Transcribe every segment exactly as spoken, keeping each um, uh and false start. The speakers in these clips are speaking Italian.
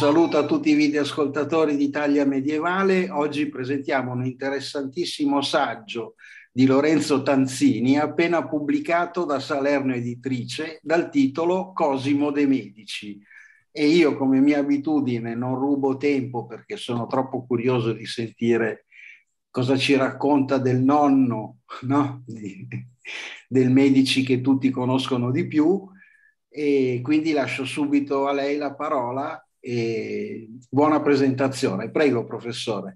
saluto a tutti i videoascoltatori di Italia Medievale. Oggi presentiamo un interessantissimo saggio di Lorenzo Tanzini, appena pubblicato da Salerno Editrice, dal titolo Cosimo de' Medici. E io, come mia abitudine, non rubo tempo perché sono troppo curioso di sentire cosa ci racconta del nonno, no? Di, del Medici che tutti conoscono di più, e quindi lascio subito a lei la parola e buona presentazione. Prego, professore.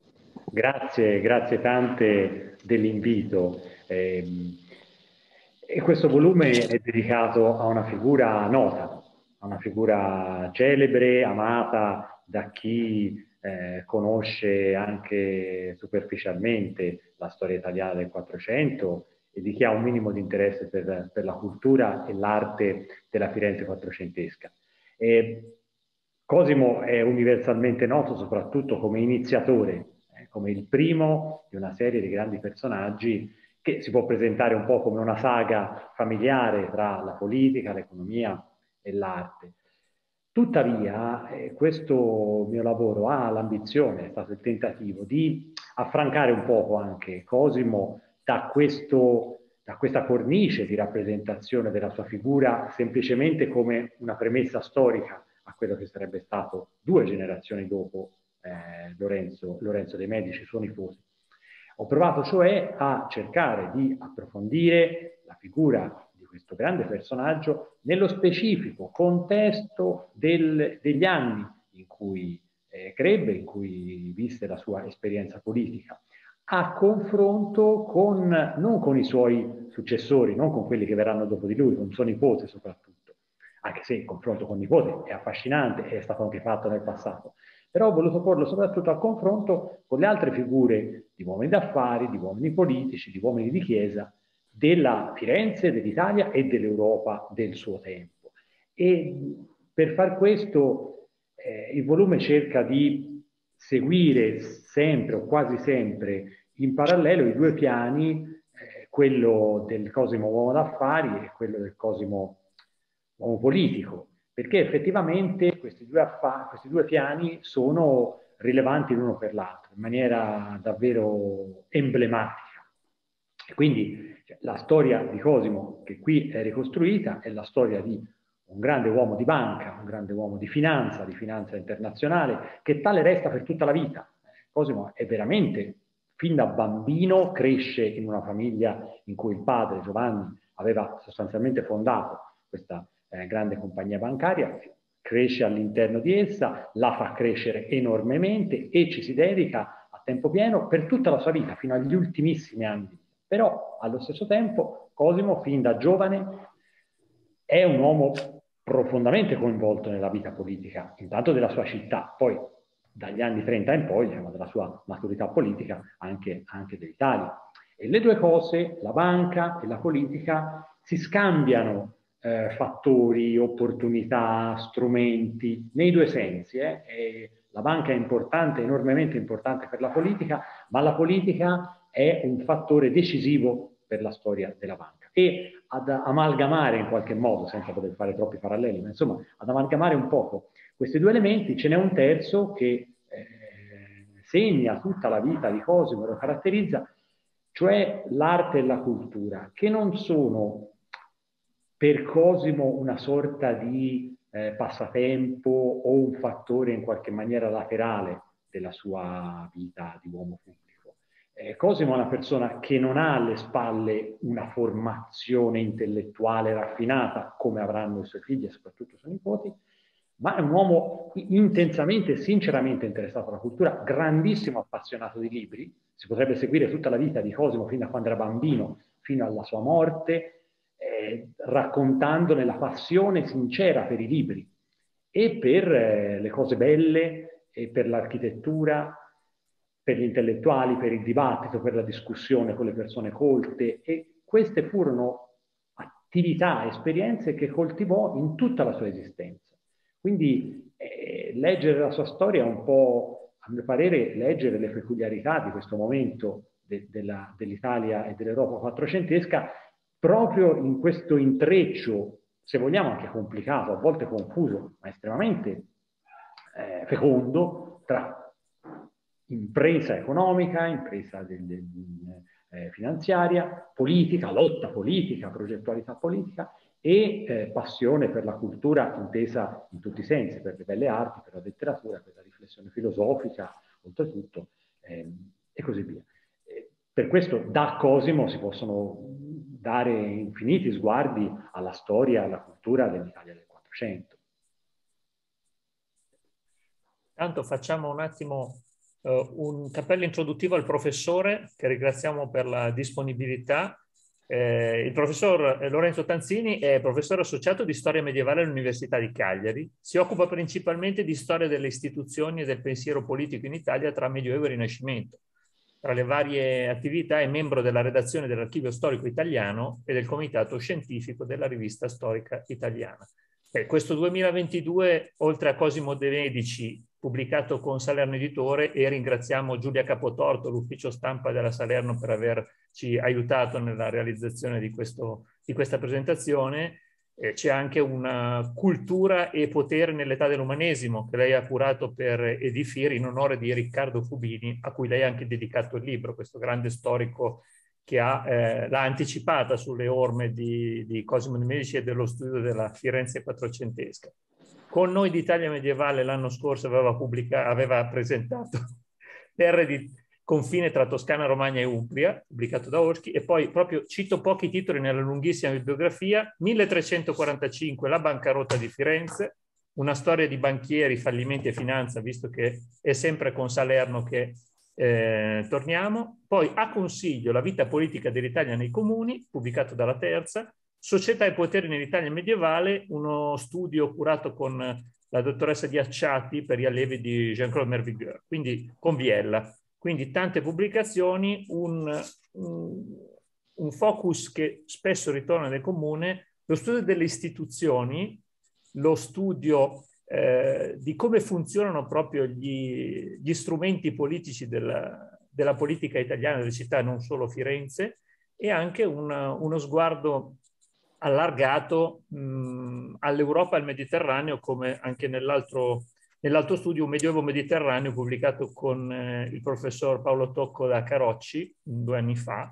Grazie, grazie tante dell'invito. Eh, e questo volume è dedicato a una figura nota, a una figura celebre, amata da chi eh, conosce anche superficialmente la storia italiana del Quattrocento e di chi ha un minimo di interesse per, per la cultura e l'arte della Firenze quattrocentesca. E Cosimo è universalmente noto soprattutto come iniziatore, eh, come il primo di una serie di grandi personaggi che si può presentare un po' come una saga familiare tra la politica, l'economia e l'arte. Tuttavia, eh, questo mio lavoro ha l'ambizione, è stato il tentativo di affrancare un poco anche Cosimo da, questo, da questa cornice di rappresentazione della sua figura semplicemente come una premessa storica a quello che sarebbe stato due generazioni dopo eh, Lorenzo, Lorenzo de' Medici, suo nipote. Ho provato cioè a cercare di approfondire la figura di questo grande personaggio nello specifico contesto del, degli anni in cui eh, crebbe, in cui visse la sua esperienza politica, a confronto con, non con i suoi successori, non con quelli che verranno dopo di lui, con suo nipote soprattutto, anche se il confronto con il nipote è affascinante e è stato anche fatto nel passato, però ho voluto porlo soprattutto a confronto con le altre figure di uomini d'affari, di uomini politici, di uomini di chiesa, della Firenze, dell'Italia e dell'Europa del suo tempo. E per far questo eh, il volume cerca di seguire sempre o quasi sempre in parallelo i due piani, eh, quello del Cosimo uomo d'affari e quello del Cosimo uomo politico, perché effettivamente questi due, questi due piani sono rilevanti l'uno per l'altro in maniera davvero emblematica. E quindi cioè, la storia di Cosimo che qui è ricostruita è la storia di un grande uomo di banca, un grande uomo di finanza, di finanza internazionale, che tale resta per tutta la vita. Cosimo è veramente, fin da bambino, cresce in una famiglia in cui il padre, Giovanni, aveva sostanzialmente fondato questa eh, grande compagnia bancaria, cresce all'interno di essa, la fa crescere enormemente e ci si dedica a tempo pieno per tutta la sua vita, fino agli ultimissimi anni. Però, allo stesso tempo, Cosimo, fin da giovane, è un uomo profondamente coinvolto nella vita politica, intanto della sua città, poi dagli anni trenta in poi, diciamo, della sua maturità politica, anche, anche dell'Italia. E le due cose, la banca e la politica, si scambiano eh, fattori, opportunità, strumenti, nei due sensi. Eh? E la banca è importante, enormemente importante per la politica, ma la politica è un fattore decisivo per la storia della banca. E ad amalgamare in qualche modo, senza poter fare troppi paralleli, ma insomma, ad amalgamare un poco questi due elementi, ce n'è un terzo che eh, segna tutta la vita di Cosimo, lo caratterizza, cioè l'arte e la cultura, che non sono per Cosimo una sorta di eh, passatempo o un fattore in qualche maniera laterale della sua vita di uomo pubblico. Eh, Cosimo è una persona che non ha alle spalle una formazione intellettuale raffinata, come avranno i suoi figli e soprattutto i suoi nipoti, ma è un uomo intensamente e sinceramente interessato alla cultura, grandissimo appassionato di libri. Si potrebbe seguire tutta la vita di Cosimo fin da quando era bambino fino alla sua morte, eh, raccontandone la passione sincera per i libri e per eh, le cose belle e per l'architettura, per gli intellettuali, per il dibattito, per la discussione con le persone colte, e queste furono attività, esperienze che coltivò in tutta la sua esistenza. Quindi eh, leggere la sua storia è un po', a mio parere, leggere le peculiarità di questo momento de, dell'Italia e dell'Europa quattrocentesca, proprio in questo intreccio, se vogliamo anche complicato, a volte confuso, ma estremamente eh, fecondo tra impresa economica, impresa del, del, eh, finanziaria, politica, lotta politica, progettualità politica e eh, passione per la cultura intesa in tutti i sensi, per le belle arti, per la letteratura, per la riflessione filosofica, oltretutto, ehm, e così via. E per questo da Cosimo si possono dare infiniti sguardi alla storia, alla cultura dell'Italia del Quattrocento. Tanto facciamo un attimo uh, un cappello introduttivo al professore, che ringraziamo per la disponibilità. Eh, il professor Lorenzo Tanzini è professore associato di storia medievale all'Università di Cagliari. Si occupa principalmente di storia delle istituzioni e del pensiero politico in Italia tra Medioevo e Rinascimento. Tra le varie attività è membro della redazione dell'Archivio Storico Italiano e del Comitato Scientifico della Rivista Storica Italiana. Eh, questo duemilaventidue, oltre a Cosimo De Medici, pubblicato con Salerno Editore, e ringraziamo Giulia Capotorto, l'ufficio stampa della Salerno, per averci aiutato nella realizzazione di, questo, di questa presentazione. Eh, c'è anche una cultura e potere nell'età dell'umanesimo che lei ha curato per Edifir in onore di Riccardo Fubini, a cui lei ha anche dedicato il libro, questo grande storico che eh, l'ha anticipata sulle orme di, di Cosimo De Medici e dello studio della Firenze quattrocentesca. Con noi d'Italia medievale l'anno scorso aveva, pubblica, aveva presentato Terre di confine tra Toscana, Romagna e Umbria, pubblicato da Oschi, e poi proprio cito pochi titoli nella lunghissima bibliografia: milletrecentoquarantacinque, La bancarotta di Firenze, una storia di banchieri, fallimenti e finanza, visto che è sempre con Salerno che eh, torniamo. Poi A consiglio, la vita politica dell'Italia nei comuni, pubblicato dalla Terza, Società e poteri nell'Italia medievale, uno studio curato con la dottoressa Diacciati per gli allievi di Jean-Claude Mervigueur, quindi con Viella. Quindi tante pubblicazioni, un, un, un focus che spesso ritorna nel comune, lo studio delle istituzioni, lo studio eh, di come funzionano proprio gli, gli strumenti politici della, della politica italiana, delle città, non solo Firenze, e anche una, uno sguardo allargato all'Europa e al Mediterraneo, come anche nell'altro nell'altro studio, Un Medioevo Mediterraneo, pubblicato con eh, il professor Paolo Tocco da Carocci due anni fa,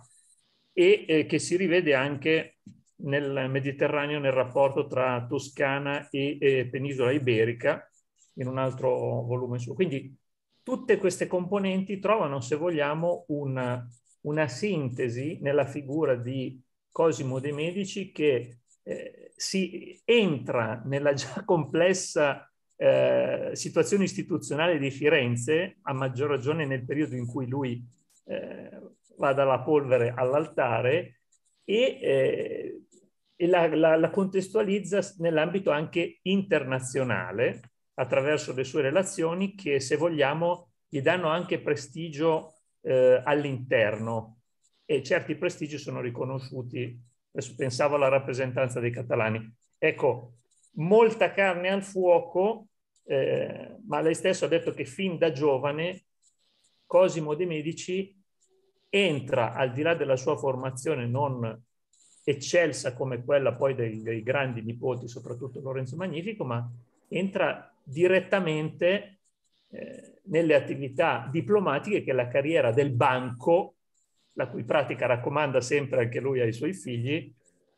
e eh, che si rivede anche nel Mediterraneo nel rapporto tra Toscana e eh, Penisola Iberica, in un altro volume suo. Quindi tutte queste componenti trovano, se vogliamo, una, una sintesi nella figura di Cosimo De Medici, che eh, si entra nella già complessa eh, situazione istituzionale di Firenze, a maggior ragione nel periodo in cui lui eh, va dalla polvere all'altare, e, eh, e la, la, la contestualizza nell'ambito anche internazionale attraverso le sue relazioni, che, se vogliamo, gli danno anche prestigio eh, all'interno, e certi prestigi sono riconosciuti. Adesso pensavo alla rappresentanza dei catalani. Ecco, molta carne al fuoco, eh, ma lei stesso ha detto che fin da giovane Cosimo De Medici entra, al di là della sua formazione non eccelsa come quella poi dei, dei grandi nipoti, soprattutto Lorenzo Magnifico, ma entra direttamente eh, nelle attività diplomatiche che la carriera del banco, la cui pratica raccomanda sempre anche lui ai suoi figli,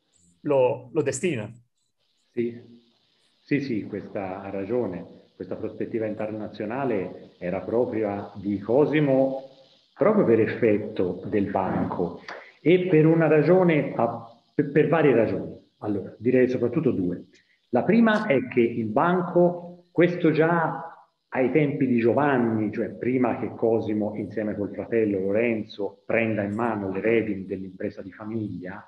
lo, lo destina. Sì, sì, sì, questa ha ragione. Questa prospettiva internazionale era propria di Cosimo proprio per effetto del banco e per una ragione, per, per varie ragioni. Allora, direi soprattutto due. La prima è che il banco, questo già ai tempi di Giovanni, cioè prima che Cosimo insieme col fratello Lorenzo prenda in mano le redini dell'impresa di famiglia,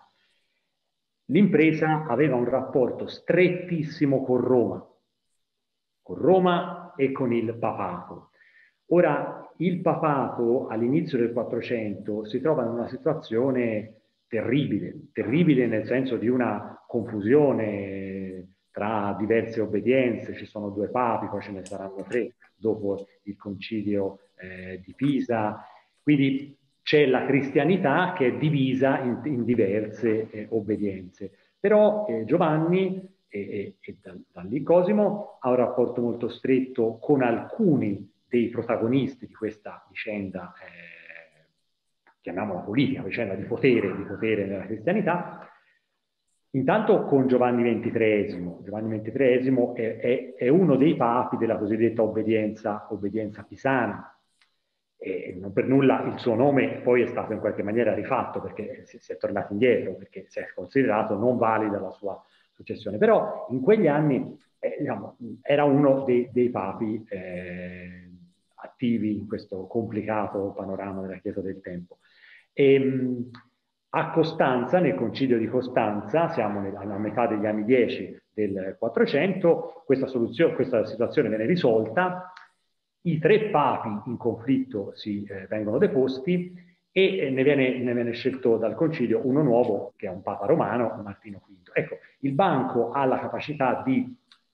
l'impresa aveva un rapporto strettissimo con Roma, con Roma e con il papato. Ora, il papato all'inizio del Quattrocento si trova in una situazione terribile, terribile nel senso di una confusione tra diverse obbedienze. Ci sono due papi, poi ce ne saranno tre dopo il concilio eh, di Pisa, quindi c'è la cristianità che è divisa in, in diverse eh, obbedienze. Però eh, Giovanni e, e, e da, da lì Cosimo ha un rapporto molto stretto con alcuni dei protagonisti di questa vicenda, eh, chiamiamola politica, vicenda di potere, di potere nella cristianità. Intanto con Giovanni ventitreesimo. Giovanni ventitreesimo è, è, è uno dei papi della cosiddetta obbedienza, obbedienza pisana. E non per nulla il suo nome poi è stato in qualche maniera rifatto, perché si, si è tornato indietro, perché si è considerato non valida la sua successione. Però in quegli anni eh, diciamo, era uno dei, dei papi eh, attivi in questo complicato panorama della Chiesa del tempo. E, mh, a Costanza, nel concilio di Costanza, siamo nella, alla metà degli anni dieci del quattrocento, questa, soluzione, questa situazione viene risolta, i tre papi in conflitto si eh, vengono deposti e eh, ne, viene, ne viene scelto dal concilio uno nuovo, che è un papa romano, Martino quinto. Ecco, il banco ha la capacità di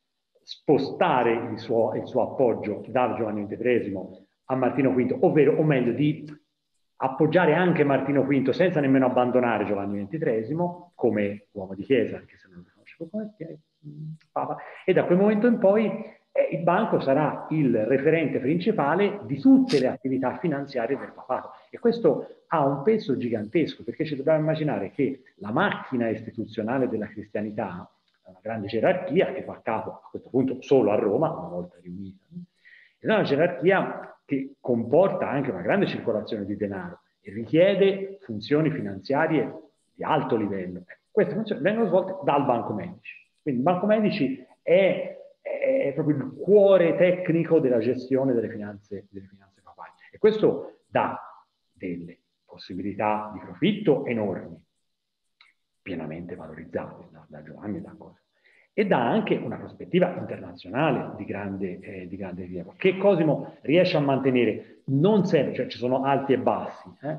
spostare il suo, il suo appoggio da Giovanni ventitreesimo a Martino quinto, ovvero, o meglio, di appoggiare anche Martino quinto senza nemmeno abbandonare Giovanni ventitreesimo come uomo di chiesa, anche se non lo conoscevo come papa, e da quel momento in poi eh, il banco sarà il referente principale di tutte le attività finanziarie del papato. E questo ha un peso gigantesco, perché ci dobbiamo immaginare che la macchina istituzionale della cristianità è una grande gerarchia che fa capo a questo punto solo a Roma, una volta riunita, è una gerarchia che comporta anche una grande circolazione di denaro e richiede funzioni finanziarie di alto livello. Queste funzioni vengono svolte dal Banco Medici. Quindi il Banco Medici è, è proprio il cuore tecnico della gestione delle finanze, delle finanze papali. E questo dà delle possibilità di profitto enormi, pienamente valorizzate da, da Giovanni e da Cosimo. E dà anche una prospettiva internazionale di grande, eh, di grande rilievo, che Cosimo riesce a mantenere non sempre, cioè ci sono alti e bassi. Eh?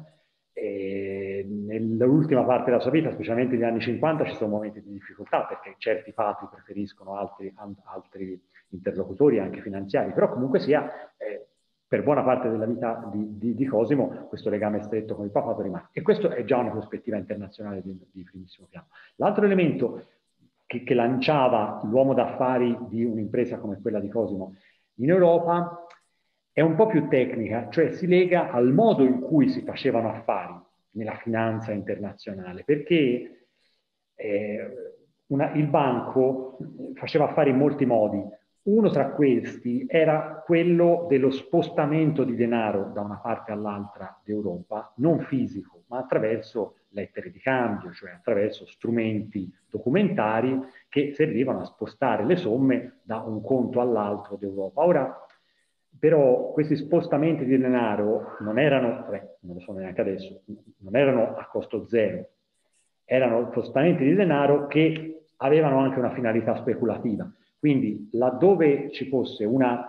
E nell'ultima parte della sua vita, specialmente negli anni cinquanta, ci sono momenti di difficoltà, perché certi papi preferiscono altri, altri interlocutori, anche finanziari, però comunque sia, eh, per buona parte della vita di, di, di Cosimo, questo legame stretto con il papato rimane. E questo è già una prospettiva internazionale di, di primissimo piano. L'altro elemento Che, che lanciava l'uomo d'affari di un'impresa come quella di Cosimo in Europa è un po' più tecnica, cioè si lega al modo in cui si facevano affari nella finanza internazionale, perché eh, una, il banco faceva affari in molti modi. Uno tra questi era quello dello spostamento di denaro da una parte all'altra d'Europa, non fisico, ma attraverso lettere di cambio, cioè attraverso strumenti documentari che servivano a spostare le somme da un conto all'altro d'Europa. Ora, però, questi spostamenti di denaro non erano, beh, non lo so neanche adesso, non erano a costo zero, erano spostamenti di denaro che avevano anche una finalità speculativa. Quindi, laddove ci fosse una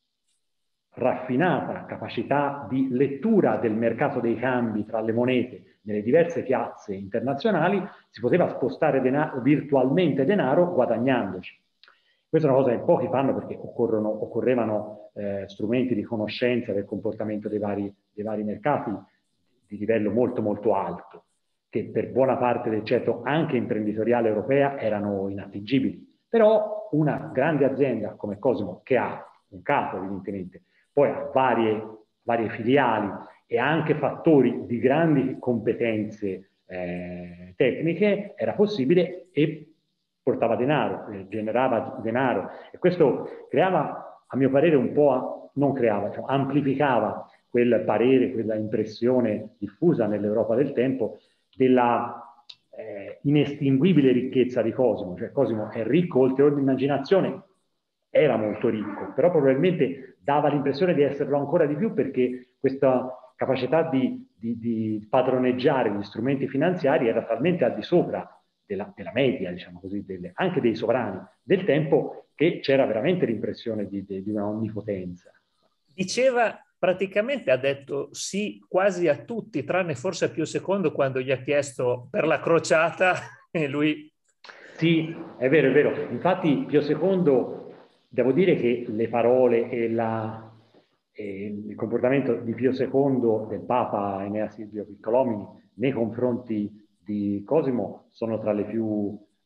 raffinata capacità di lettura del mercato dei cambi tra le monete nelle diverse piazze internazionali, si poteva spostare denaro, virtualmente denaro guadagnandoci. Questa è una cosa che pochi fanno, perché occorrono, occorrevano eh, strumenti di conoscenza del comportamento dei vari, dei vari mercati di livello molto molto alto, che per buona parte del ceto anche imprenditoriale europea erano inattingibili. Però una grande azienda come Cosimo, che ha un capo evidentemente, poi ha varie, varie filiali e anche fattori di grandi competenze eh, tecniche, era possibile e portava denaro, eh, generava denaro. E questo creava, a mio parere, un po', non creava, cioè amplificava quel parere, quella impressione diffusa nell'Europa del tempo della eh, inestinguibile ricchezza di Cosimo. Cioè Cosimo è ricco oltre ogni immaginazione, era molto ricco, però probabilmente dava l'impressione di esserlo ancora di più, perché questa capacità di, di, di padroneggiare gli strumenti finanziari era talmente al di sopra della, della media, diciamo così, delle, anche dei sovrani del tempo, che c'era veramente l'impressione di, di, di una onnipotenza. Diceva, praticamente ha detto sì quasi a tutti, tranne forse a Pio secondo quando gli ha chiesto per la crociata e lui... Sì, è vero, è vero. Infatti Pio secondo, devo dire che le parole e, la, e il comportamento di Pio secondo, del Papa Enea Silvio Piccolomini, nei confronti di Cosimo sono tra le più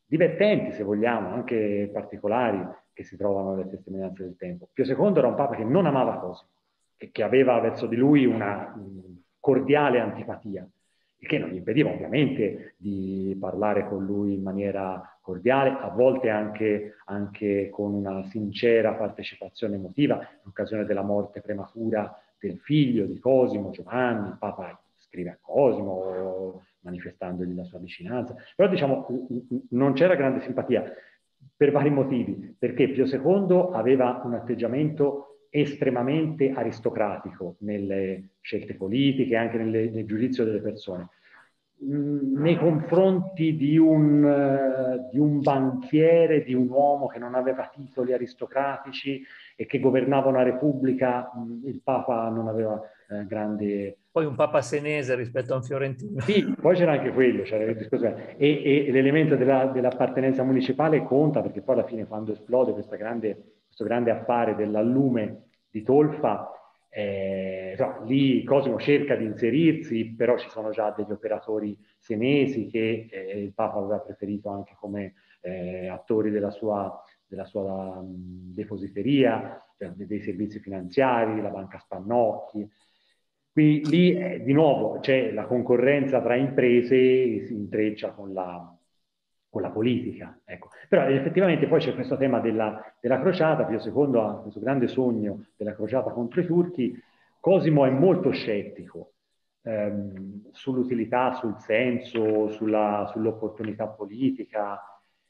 divertenti, se vogliamo, anche particolari, che si trovano nelle testimonianze del tempo. Pio secondo era un papa che non amava Cosimo, che, che aveva verso di lui una mh, cordiale antipatia, il che non gli impediva ovviamente di parlare con lui in maniera cordiale, a volte anche, anche con una sincera partecipazione emotiva, in occasione della morte prematura del figlio di Cosimo, Giovanni. Il Papa scrive a Cosimo manifestandogli la sua vicinanza, però diciamo non c'era grande simpatia per vari motivi, perché Pio secondo aveva un atteggiamento estremamente aristocratico nelle scelte politiche, anche nelle, nel giudizio delle persone. Nei confronti di un, uh, di un banchiere, di un uomo che non aveva titoli aristocratici e che governava una repubblica, mh, il Papa non aveva eh, grande... Poi un Papa senese rispetto a un fiorentino. Sì, poi c'era anche quello, c'era il discorso, e, e l'elemento della, dell'appartenenza municipale conta, perché poi alla fine quando esplode questa grande, questo grande affare dell'allume di Tolfa, eh, no, lì Cosimo cerca di inserirsi, però ci sono già degli operatori senesi che eh, il Papa aveva preferito anche come eh, attori della sua, della sua um, depositeria, cioè dei servizi finanziari, la Banca Spannocchi. Qui, lì eh, di nuovo c'è la concorrenza tra imprese e si intreccia con la, con la politica. Ecco. Però effettivamente poi c'è questo tema della, della crociata. Pio secondo ha questo grande sogno della crociata contro i turchi. Cosimo è molto scettico ehm, sull'utilità, sul senso, sulla, sull'opportunità politica,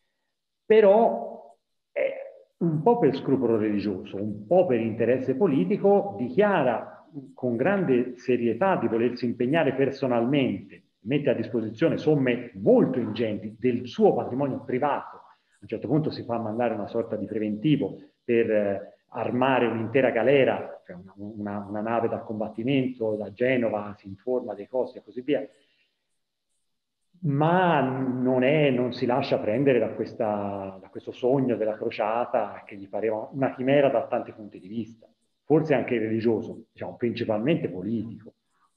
però eh, un po' per scrupolo religioso, un po' per interesse politico, dichiara con grande serietà di volersi impegnare personalmente, mette a disposizione somme molto ingenti del suo patrimonio privato. A un certo punto si fa mandare una sorta di preventivo per eh, armare un'intera galera, cioè una, una, una nave da combattimento da Genova, si informa dei costi e così via, ma non, è, non si lascia prendere da, questa, da questo sogno della crociata che gli pareva una chimera da tanti punti di vista, forse anche religioso, diciamo, principalmente politico.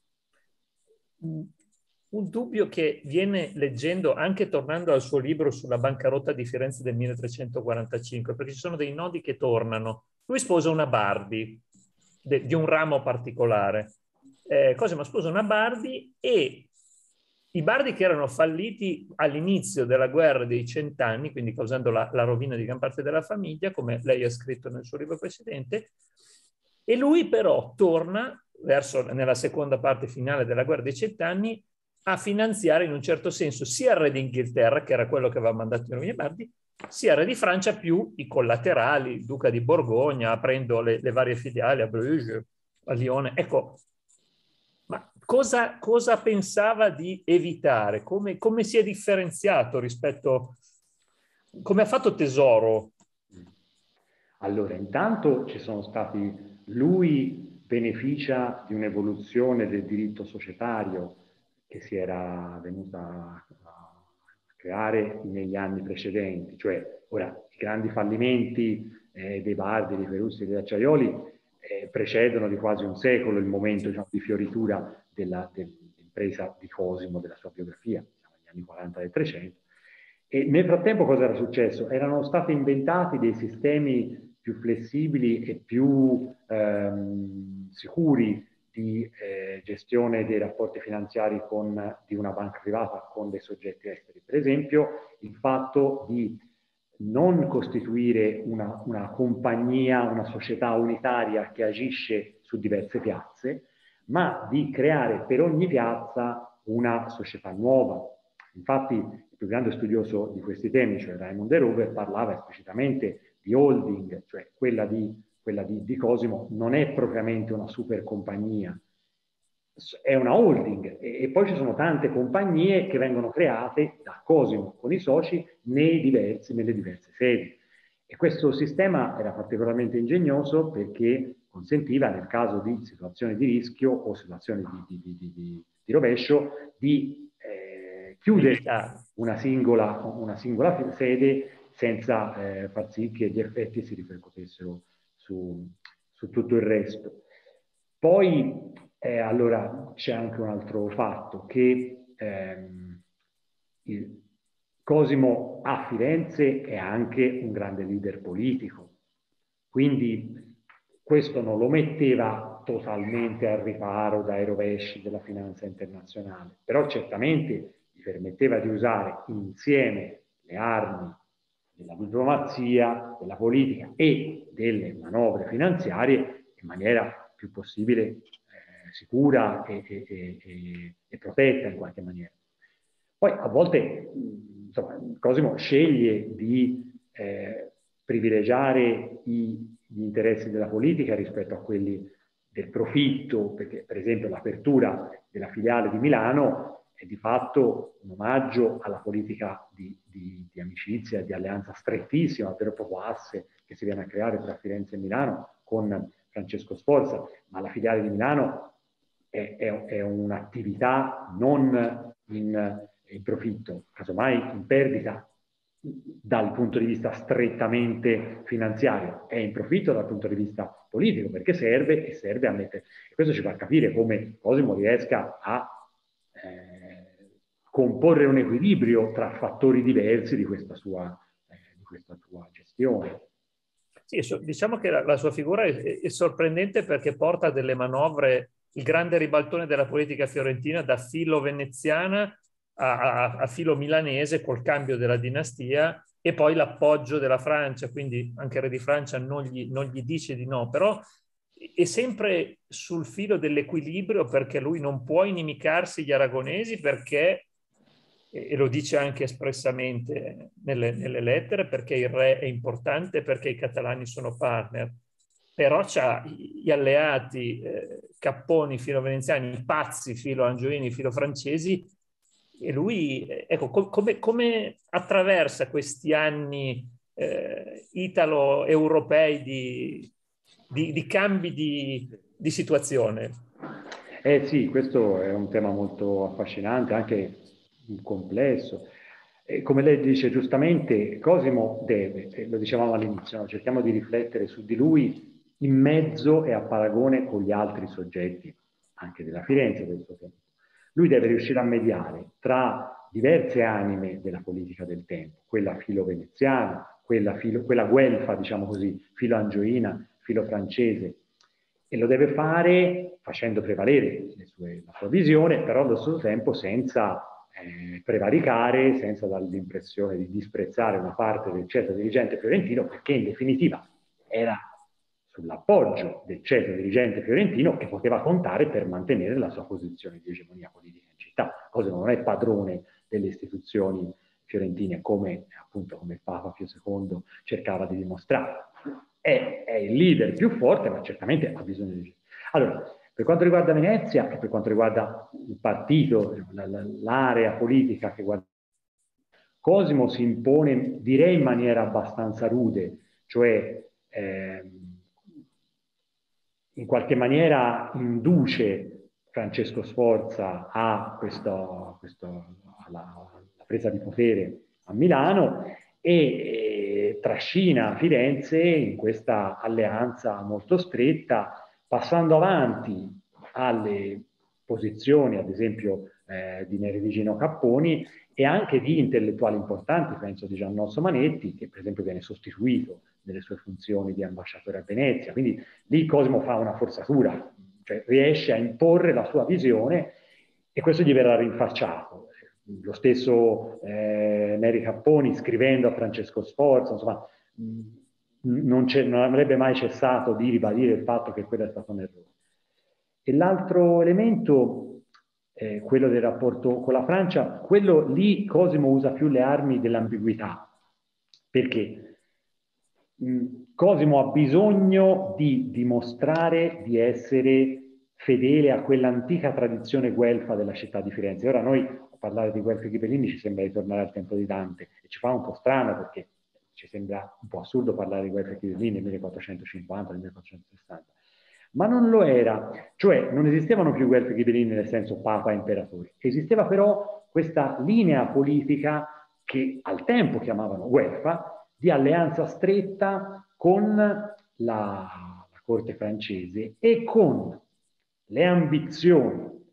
Un dubbio che viene leggendo, anche tornando al suo libro sulla bancarotta di Firenze del milletrecentoquarantacinque, perché ci sono dei nodi che tornano. Lui sposa una Bardi, de, di un ramo particolare. Eh, Cosimo sposa una Bardi e i Bardi che erano falliti all'inizio della guerra dei cent'anni, quindi causando la, la rovina di gran parte della famiglia, come lei ha scritto nel suo libro precedente, e lui però torna verso nella seconda parte finale della guerra dei cent'anni a finanziare in un certo senso sia il re d'Inghilterra, che era quello che aveva mandato i rovine Bardi, sia il re di Francia più i collaterali, il duca di Borgogna, aprendo le, le varie filiali a Bruges, a Lione. Ecco, ma cosa, cosa pensava di evitare? Come, come si è differenziato rispetto... Come ha fatto tesoro? Allora, intanto ci sono stati... Lui beneficia di un'evoluzione del diritto societario che si era venuta a creare negli anni precedenti, cioè ora i grandi fallimenti eh, dei Bardi, dei Peruzzi e degli Acciaioli eh, precedono di quasi un secolo il momento, diciamo, di fioritura della, dell'impresa di Cosimo, della sua biografia, diciamo, negli anni quaranta del trecento. E nel frattempo cosa era successo? Erano stati inventati dei sistemi più flessibili e più ehm, sicuri di eh, gestione dei rapporti finanziari con, di una banca privata con dei soggetti esteri. Per esempio, il fatto di non costituire una, una compagnia, una società unitaria che agisce su diverse piazze, ma di creare per ogni piazza una società nuova. Infatti, il più grande studioso di questi temi, cioè Raymond de Rover, parlava esplicitamente di holding, cioè quella di, quella di, di Cosimo non è propriamente una super compagnia, è una holding e, e poi ci sono tante compagnie che vengono create da Cosimo con i soci nei diversi, nelle diverse sedi. E questo sistema era particolarmente ingegnoso perché consentiva, nel caso di situazioni di rischio o situazioni di, di, di, di, di rovescio, di eh, chiudere una singola, una singola sede senza eh, far sì che gli effetti si ripercuotessero su, su tutto il resto. Poi, eh, allora, c'è anche un altro fatto, che ehm, il, Cosimo a Firenze è anche un grande leader politico, quindi questo non lo metteva totalmente al riparo dai rovesci della finanza internazionale, però certamente gli permetteva di usare insieme le armi della diplomazia, della politica e delle manovre finanziarie in maniera più possibile eh, sicura e, e, e, e protetta in qualche maniera. Poi a volte insomma, Cosimo sceglie di eh, privilegiare i, gli interessi della politica rispetto a quelli del profitto, perché per esempio l'apertura della filiale di Milano è di fatto un omaggio alla politica di, di, di amicizia, di alleanza strettissima, vero e proprio asse che si viene a creare tra Firenze e Milano con Francesco Sforza, ma la filiale di Milano è, è, è un'attività non in, in profitto, casomai in perdita dal punto di vista strettamente finanziario, è in profitto dal punto di vista politico, perché serve e serve a mettere. Questo ci fa capire come Cosimo riesca a eh, comporre un equilibrio tra fattori diversi di questa sua, eh, di questa sua gestione. Sì, diciamo che la, la sua figura è, è sorprendente perché porta delle manovre, il grande ribaltone della politica fiorentina da filo veneziana a, a, a filo milanese col cambio della dinastia e poi l'appoggio della Francia, quindi anche il re di Francia non gli, non gli dice di no, però è sempre sul filo dell'equilibrio perché lui non può inimicarsi gli aragonesi perché, e lo dice anche espressamente nelle, nelle lettere, perché il re è importante, perché i catalani sono partner, però c'ha gli alleati eh, capponi filo-veneziani, pazzi filo-angioini, filo-francesi, e lui, ecco, com come, come attraversa questi anni eh, italo-europei di, di, di cambi di, di situazione? Eh sì, questo è un tema molto affascinante, anche complesso. E come lei dice giustamente, Cosimo deve, e lo dicevamo all'inizio, no? Cerchiamo di riflettere su di lui in mezzo e a paragone con gli altri soggetti, anche della Firenze del suo tempo. Lui deve riuscire a mediare tra diverse anime della politica del tempo, quella filo-veneziana, quella, filo, quella guelfa, diciamo così, filo-angioina, filo-francese, e lo deve fare facendo prevalere le sue, la sua visione, però allo stesso tempo senza eh, prevaricare, senza dare l'impressione di disprezzare una parte del ceto dirigente fiorentino, perché in definitiva era sull'appoggio del ceto dirigente fiorentino che poteva contare per mantenere la sua posizione di egemonia politica in città. Cosimo non è padrone delle istituzioni fiorentine come appunto come il Papa Pio secondo cercava di dimostrare. È, è il leader più forte, ma certamente ha bisogno di... Allora, per quanto riguarda Venezia e per quanto riguarda il partito, l'area politica che guarda, Cosimo si impone, direi in maniera abbastanza rude, cioè eh, in qualche maniera induce Francesco Sforza a questo, questo, alla, alla presa di potere a Milano e eh, trascina Firenze in questa alleanza molto stretta, passando avanti alle posizioni, ad esempio, eh, di Neredigino Capponi e anche di intellettuali importanti, penso di Giannosso Manetti, che per esempio viene sostituito nelle sue funzioni di ambasciatore a Venezia. Quindi lì Cosimo fa una forzatura, cioè riesce a imporre la sua visione e questo gli verrà rinfacciato. Lo stesso eh, Neri Capponi, scrivendo a Francesco Sforza, insomma, non, non avrebbe mai cessato di ribadire il fatto che quello è stato un errore. E l'altro elemento, eh, quello del rapporto con la Francia, quello lì Cosimo usa più le armi dell'ambiguità. Perché? Cosimo ha bisogno di dimostrare di essere fedele a quell'antica tradizione guelfa della città di Firenze. Ora noi a parlare di Guelfi Ghibellini ci sembra di tornare al tempo di Dante e ci fa un po' strano perché ci sembra un po' assurdo parlare di Guelfi Ghibellini nel millequattrocentocinquanta, nel millequattrocentosessanta. Ma non lo era, cioè non esistevano più Guelfi Ghibellini nel senso papa e imperatore. Esisteva però questa linea politica che al tempo chiamavano guelfa, di alleanza stretta con la, la corte francese e con le ambizioni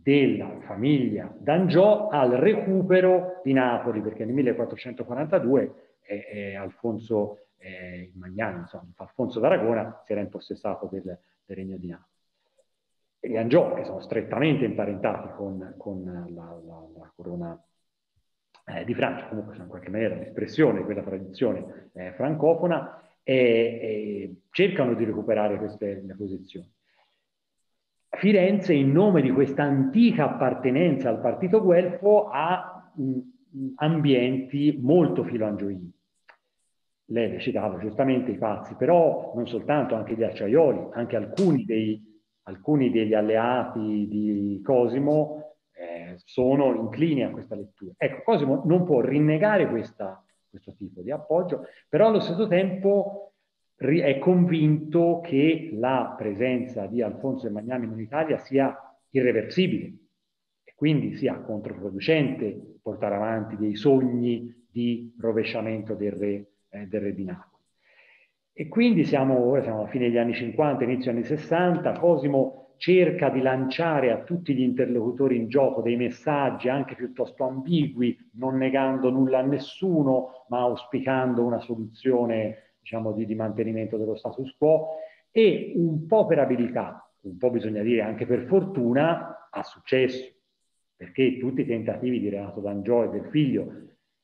della famiglia d'Angiò al recupero di Napoli, perché nel millequattrocentoquarantadue eh, eh, Alfonso eh, Magnani, insomma, Alfonso d'Aragona si era impossessato del, del regno di Napoli. E gli Angiò, che sono strettamente imparentati con, con la, la, la corona eh, di Francia, comunque sono in qualche maniera l'espressione di quella tradizione eh, francofona, e, e cercano di recuperare queste le posizioni. Firenze, in nome di questa antica appartenenza al partito guelfo, ha mh, ambienti molto filoangioini. Lei le citava giustamente i Pazzi, però non soltanto, anche gli Acciaioli, anche alcuni, dei, alcuni degli alleati di Cosimo eh, sono inclini a questa lettura. Ecco, Cosimo non può rinnegare questa, questo tipo di appoggio, però allo stesso tempo è convinto che la presenza di Alfonso e Magnani in Italia sia irreversibile e quindi sia controproducente portare avanti dei sogni di rovesciamento del re, eh, del re di Napoli. E quindi siamo, ora siamo alla fine degli anni cinquanta, inizio anni sessanta, Cosimo cerca di lanciare a tutti gli interlocutori in gioco dei messaggi anche piuttosto ambigui, non negando nulla a nessuno, ma auspicando una soluzione, diciamo, di, di mantenimento dello status quo, e un po' per abilità, un po' bisogna dire anche per fortuna, ha successo, perché tutti i tentativi di Renato d'Angiò e del figlio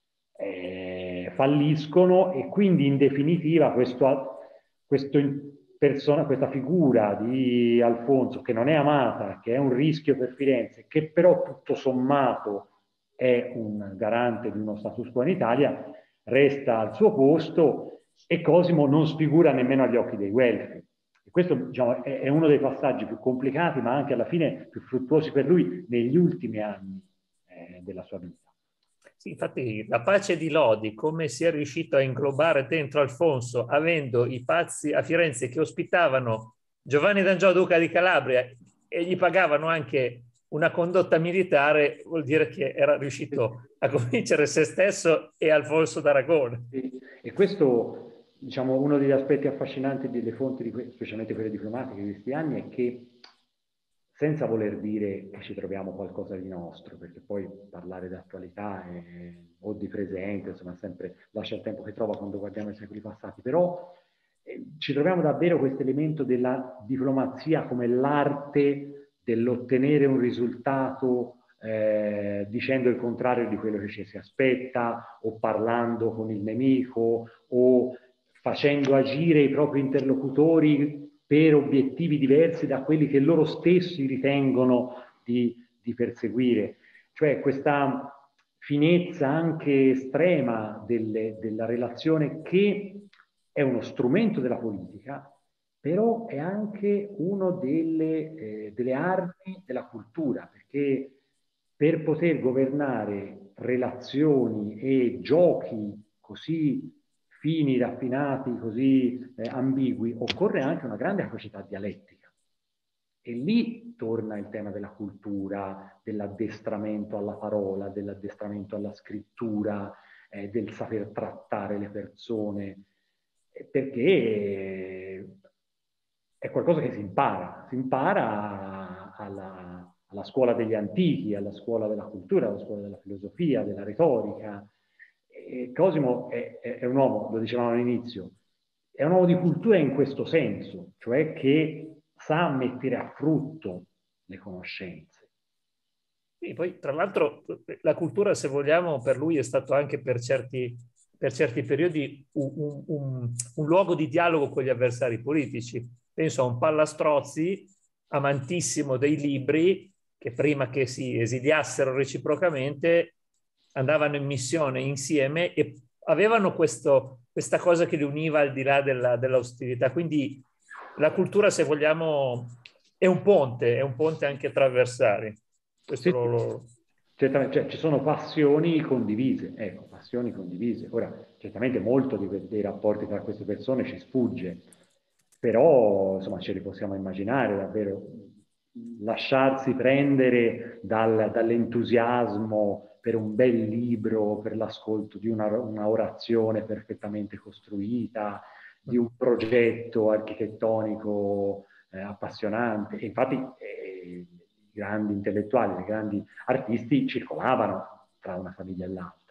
eh, falliscono, e quindi in definitiva questo, questo persona, questa figura di Alfonso, che non è amata, che è un rischio per Firenze, che però tutto sommato è un garante di uno status quo in Italia, resta al suo posto, e Cosimo non sfigura nemmeno agli occhi dei Guelfi. E questo, diciamo, è, è uno dei passaggi più complicati, ma anche alla fine più fruttuosi per lui negli ultimi anni eh, della sua vita. Sì, infatti la pace di Lodi, come si è riuscito a inglobare dentro Alfonso, avendo i Pazzi a Firenze che ospitavano Giovanni d'Angiò, duca di Calabria, e gli pagavano anche una condotta militare, vuol dire che era riuscito a convincere se stesso e Alfonso d'Aragona. E questo, diciamo, uno degli aspetti affascinanti delle fonti, di que- specialmente quelle diplomatiche di questi anni, è che, senza voler dire che ci troviamo qualcosa di nostro, perché poi parlare di attualità è, o di presente, insomma, sempre lascia il tempo che trova quando guardiamo i secoli passati, però eh, ci troviamo davvero questo elemento della diplomazia come l'arte dell'ottenere un risultato eh, dicendo il contrario di quello che ci si aspetta, o parlando con il nemico, o facendo agire i propri interlocutori per obiettivi diversi da quelli che loro stessi ritengono di, di perseguire. Cioè questa finezza anche estrema delle, della relazione, che è uno strumento della politica, però è anche uno delle, eh, delle armi della cultura, perché per poter governare relazioni e giochi così fini, raffinati, così eh, ambigui, occorre anche una grande capacità dialettica. E lì torna il tema della cultura, dell'addestramento alla parola, dell'addestramento alla scrittura, eh, del saper trattare le persone, eh, perché è qualcosa che si impara, si impara alla, alla scuola degli antichi, alla scuola della cultura, alla scuola della filosofia, della retorica. E Cosimo è, è, è un uomo, lo dicevamo all'inizio, è un uomo di cultura in questo senso, cioè che sa mettere a frutto le conoscenze. E poi, tra l'altro, la cultura, se vogliamo, per lui è stato anche per certi, per certi periodi un, un, un luogo di dialogo con gli avversari politici. Penso a un Pallastrozzi, amantissimo dei libri, che prima che si esiliassero reciprocamente andavano in missione insieme e avevano questo, questa cosa che li univa al di là della, dell'austerità. Quindi la cultura, se vogliamo, è un ponte, è un ponte anche tra avversari. Questo Sì, lo, lo... certamente, cioè, ci sono passioni condivise, ecco, passioni condivise. Ora, certamente molto di, dei rapporti tra queste persone ci sfugge, però insomma ce li possiamo immaginare davvero, lasciarsi prendere dal, dall'entusiasmo per un bel libro, per l'ascolto di una, una orazione perfettamente costruita, di un progetto architettonico eh, appassionante. E infatti eh, i grandi intellettuali, dei grandi artisti circolavano tra una famiglia e l'altra.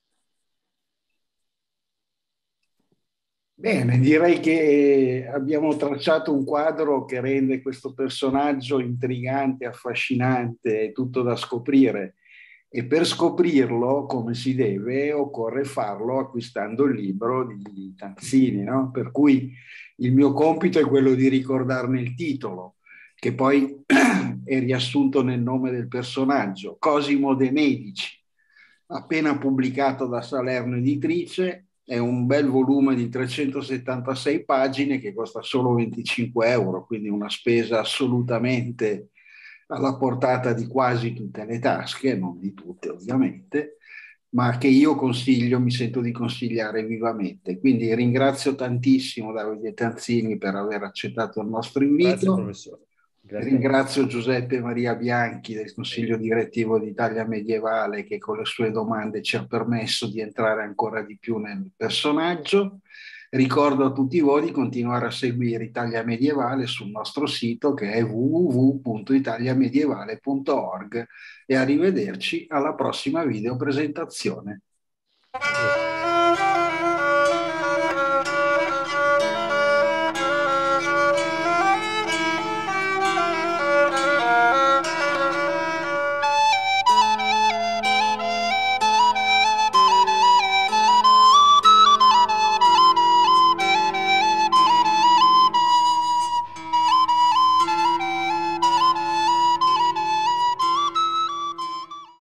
Bene, direi che abbiamo tracciato un quadro che rende questo personaggio intrigante, affascinante, tutto da scoprire. E per scoprirlo come si deve, occorre farlo acquistando il libro di Tanzini, no? Per cui il mio compito è quello di ricordarne il titolo, che poi è riassunto nel nome del personaggio, Cosimo De Medici, appena pubblicato da Salerno Editrice. È un bel volume di trecentosettantasei pagine che costa solo venticinque euro, quindi una spesa assolutamente alla portata di quasi tutte le tasche, non di tutte ovviamente, ma che io consiglio, mi sento di consigliare vivamente. Quindi ringrazio tantissimo Davide Tanzini per aver accettato il nostro invito. Grazie, professore. Grazie. Ringrazio Giuseppe Maria Bianchi del Consiglio Direttivo d'Italia Medievale, che con le sue domande ci ha permesso di entrare ancora di più nel personaggio. Ricordo a tutti voi di continuare a seguire Italia Medievale sul nostro sito, che è w w w punto italiamedievale punto org, e arrivederci alla prossima video presentazione.